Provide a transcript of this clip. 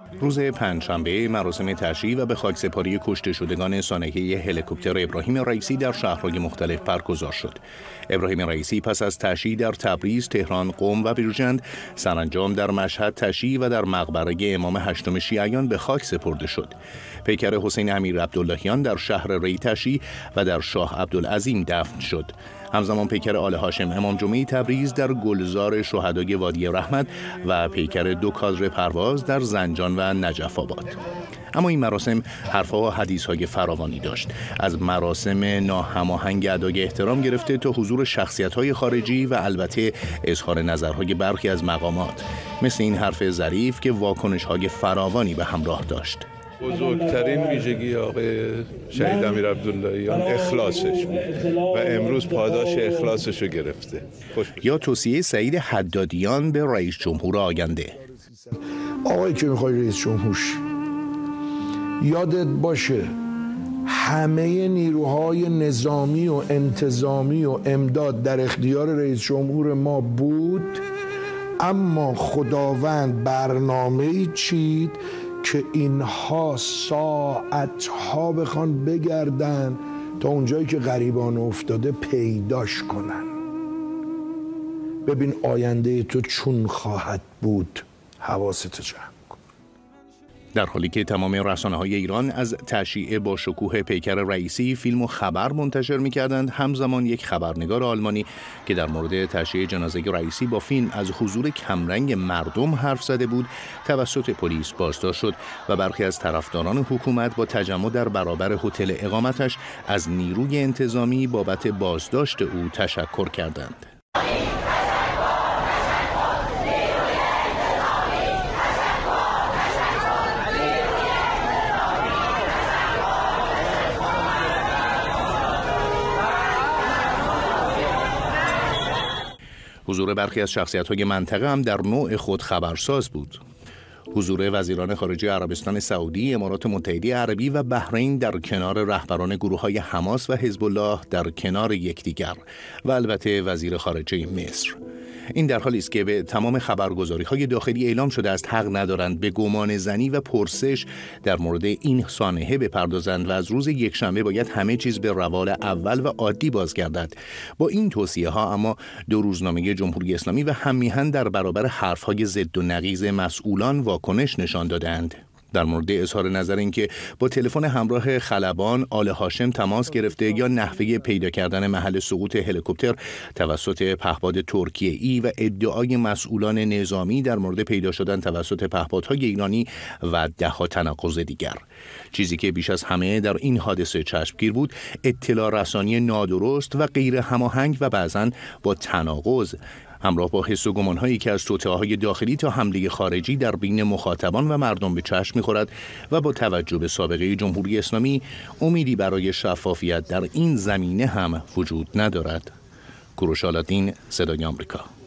روز پنجشنبه مراسم تشییع و به خاکسپاری کشته شدگان سانحه هلیکوپتر ابراهیم رئیسی در شهرهای مختلف برگزار شد. ابراهیم رئیسی پس از تشییع در تبریز، تهران، قم و بیرجند، سرانجام در مشهد تشییع و در مقبره امام هشتم شیعیان به خاک سپرده شد. پیکر حسین امیرعبداللهیان در شهر ری تشییع و در شاه عبدالعظیم دفن شد. همزمان پیکر آل هاشم امام جمعه تبریز در گلزار شهدای وادی رحمت و پیکر دو کادر پرواز در زنجان و نجف آباد. اما این مراسم حرفها و حدیثهای فراوانی داشت، از مراسم ناهماهنگ ادای احترام گرفته تا حضور شخصیت‌های خارجی و البته اظهار نظرهای برخی از مقامات، مثل این حرف ظریف که واکنش‌های فراوانی به همراه داشت. بزرگترین ویژگی آقای شهید امیرعبداللهیان اخلاصش بود و امروز پاداش اخلاصش رو گرفته. یا توصیه سعید حدادیان به رئیس جمهور آینده. آقایی که میخوای رئیس جمهور شی، یادت باشه همه نیروهای نظامی و انتظامی و امداد در اختیار رئیس جمهور ما بود، اما خداوند برنامه‌ای چید که اینها ساعتها بخوان بگردن تا اونجایی که غریبان افتاده پیداش کنن. ببین آینده تو چون خواهد بود، حواست جمع کن. در حالی که تمام رسانه‌های ایران از تشییع با شکوه پیکر رئیسی فیلم و خبر منتشر می‌کردند، همزمان یک خبرنگار آلمانی که در مورد تشییع جنازه رئیسی با فیلم از حضور کمرنگ مردم حرف زده بود، توسط پلیس بازداشت شد و برخی از طرفداران حکومت با تجمع در برابر هتل اقامتش از نیروی انتظامی بابت بازداشت او تشکر کردند. حضور برخی از شخصیت‌های منطقه هم در نوع خود خبرساز بود. حضور وزیران خارجه عربستان سعودی، امارات متحده عربی و بحرین در کنار رهبران گروه‌های حماس و حزب الله در کنار یکدیگر و البته وزیر خارجه مصر. این در حالی است که به تمام خبرگزاری‌های داخلی اعلام شده است حق ندارند به گمان زنی و پرسش در مورد این سانحه بپردازند و از روز یکشنبه باید همه چیز به روال اول و عادی بازگردد. با این توصیه‌ها اما دو روزنامه جمهوری اسلامی و هم میهن در برابر حرف‌های ضد و نقیض مسئولان واکنش نشان دادند. در مورد اظهار نظر اینکه با تلفن همراه خلبان آل هاشم تماس گرفته یا نحوه پیدا کردن محل سقوط هلیکوپتر توسط پهپاد ترکیه‌ای و ادعای مسئولان نظامی در مورد پیدا شدن توسط پهپادهای ایرانی و ده‌ها تناقض دیگر. چیزی که بیش از همه در این حادثه چشمگیر بود، اطلاع رسانی نادرست و غیر هماهنگ و بعضاً با تناقض، همراه با حس و گمان‌هایی که از توطئه‌های داخلی تا حمله خارجی در بین مخاطبان و مردم به چشم می‌خورد و با توجه به سابقه جمهوری اسلامی امیدی برای شفافیت در این زمینه هم وجود ندارد. کوروش آل‌الدین، صدای آمریکا.